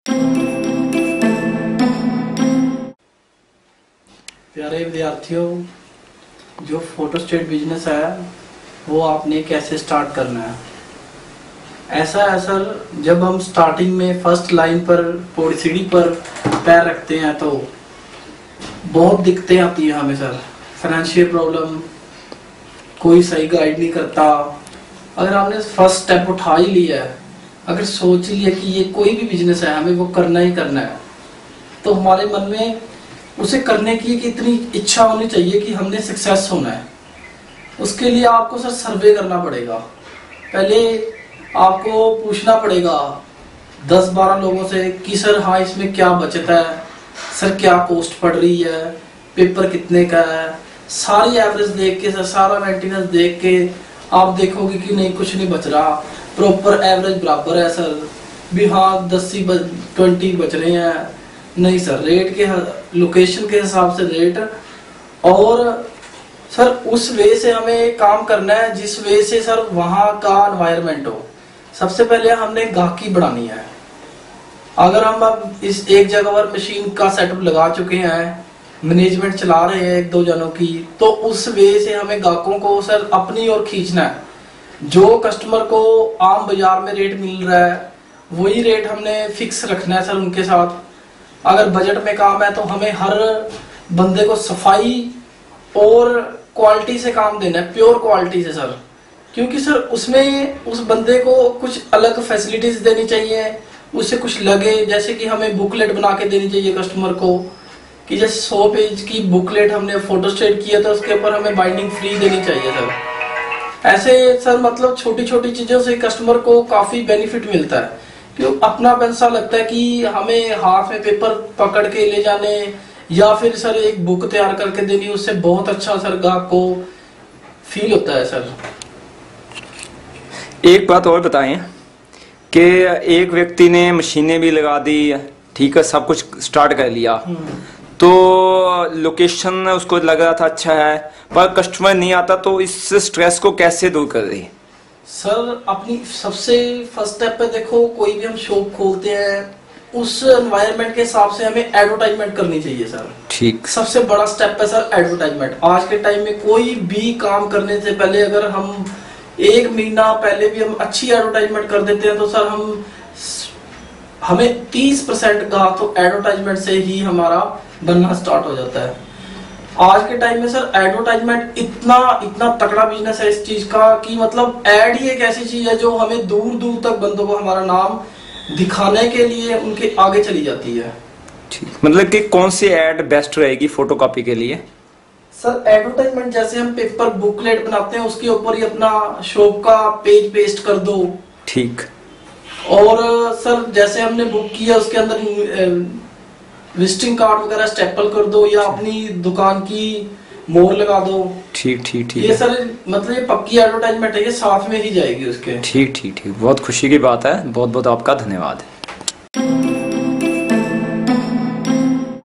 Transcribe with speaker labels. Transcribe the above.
Speaker 1: प्यारे विद्यार्थियों, जो फोटोस्टेट बिजनेस है वो आपने कैसे स्टार्ट करना है। ऐसा है सर, जब हम स्टार्टिंग में फर्स्ट लाइन पर सीढ़ी पर पैर रखते हैं तो बहुत दिक्कतें आती हैं हमें सर। फाइनेंशियल प्रॉब्लम, कोई सही गाइड नहीं करता। अगर आपने फर्स्ट स्टेप उठा ही लिया है, अगर सोच लिया कि ये कोई भी बिजनेस है हमें वो करना ही करना है, तो हमारे मन में उसे करने की कि इतनी इच्छा होनी चाहिए कि हमने सक्सेस होना है। उसके लिए आपको सर सर्वे करना पड़ेगा। पहले आपको पूछना पड़ेगा 10-12 लोगों से कि सर हाँ इसमें क्या बचत है, सर क्या कॉस्ट पड़ रही है, पेपर कितने का है। सारी एवरेज देख के सर, सारा मेंटेनेंस देख के आप देखोगे कि नहीं कुछ नहीं बच रहा, प्रॉपर एवरेज बराबर है सर भी। हाँ 10-20 बच रहे हैं, नहीं सर रेट के लोकेशन के हिसाब से रेट, और सर उस वे से हमें काम करना है जिस वे से सर वहाँ का एनवायरनमेंट हो। सबसे पहले हमने गाहकी बढ़ानी है। अगर हम अब इस एक जगह पर मशीन का सेटअप लगा चुके हैं, मैनेजमेंट चला रहे हैं 1-2 जनों की, तो उस वे से हमें ग्राहकों को सर अपनी ओर खींचना है। जो कस्टमर को आम बाजार में रेट मिल रहा है वही रेट हमने फिक्स रखना है सर उनके साथ। अगर बजट में काम है तो हमें हर बंदे को सफाई और क्वालिटी से काम देना है, प्योर क्वालिटी से सर। क्योंकि सर उसमें उस बंदे को कुछ अलग फैसिलिटीज देनी चाहिए, उससे कुछ लगे। जैसे कि हमें बुकलेट बना के देनी चाहिए कस्टमर को, कि जैसे 100 पेज की बुकलेट हमने फोटोस्टेट किया तो उसके ऊपर हमें बाइंडिंग फ्री देनी चाहिए सर। ऐसे सर मतलब छोटी छोटी चीजों से कस्टमर को काफी बेनिफिट मिलता है। क्यों अपना पैसा लगता है कि हमें हाथ में पेपर पकड़ के ले जाने या फिर सर एक बुक तैयार करके देनी, उससे बहुत अच्छा सर ग्राहक को फील होता है सर।
Speaker 2: एक बात और बताएं कि एक व्यक्ति ने मशीनें भी लगा दी, ठीक है, सब कुछ स्टार्ट कर लिया, तो लोकेशन उसको लग रहा था अच्छा है, पर कस्टमर नहीं आता, तो इस स्ट्रेस को कैसे दूर कर रही?
Speaker 1: सर अपनी सबसे फर्स्ट स्टेप पे देखो, कोई भी हम शॉप खोलते हैं उस एनवायरनमेंट के हिसाब से हमें एडवर्टाइजमेंट करनी चाहिए सर।
Speaker 2: ठीक,
Speaker 1: सबसे बड़ा स्टेप है सर एडवर्टाइजमेंट। आज के टाइम में कोई भी काम करने से पहले अगर हम 1 महीना पहले भी हम अच्छी एडवर्टाइजमेंट कर देते हैं तो सर हमें 30% का तो एडवर्टाइजमेंट से ही हमारा बनना स्टार्ट हो जाता है। आज के टाइम में सर एडवर्टाइजमेंट इतना तगड़ा बिजनेस है इस चीज का कि मतलब एड ही एक ऐसी चीज है जो हमें दूर दूर तक बंदों को हमारा नाम दिखाने के लिए उनके आगे चली जाती है।
Speaker 2: ठीक, मतलब कि कौन सी एड बेस्ट रहेगी फोटोकॉपी के लिए?
Speaker 1: सर एडवर्टाइजमेंट जैसे हम पेपर बुकलेट बनाते हैं उसके ऊपर ही अपना शॉप का पेज पेस्ट कर दो।
Speaker 2: ठीक।
Speaker 1: और सर जैसे हमने बुक किया उसके अंदर विजिटिंग कार्ड वगैरह स्टेपल कर दो या अपनी दुकान की मोहर लगा दो।
Speaker 2: ठीक ठीक ठीक।
Speaker 1: ये सर मतलब ये पक्की एडवर्टाइजमेंट है, ये साथ में ही जाएगी उसके।
Speaker 2: ठीक ठीक ठीक, बहुत खुशी की बात है, बहुत बहुत आपका धन्यवाद।